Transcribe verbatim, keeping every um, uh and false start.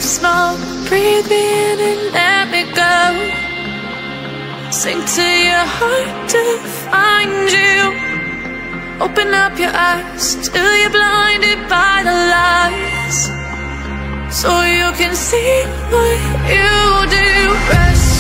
small. Breathe me in and let me go. Sink to your heart to find you. Open up your eyes till you're blinded by the lies, so you can see what you do. Rest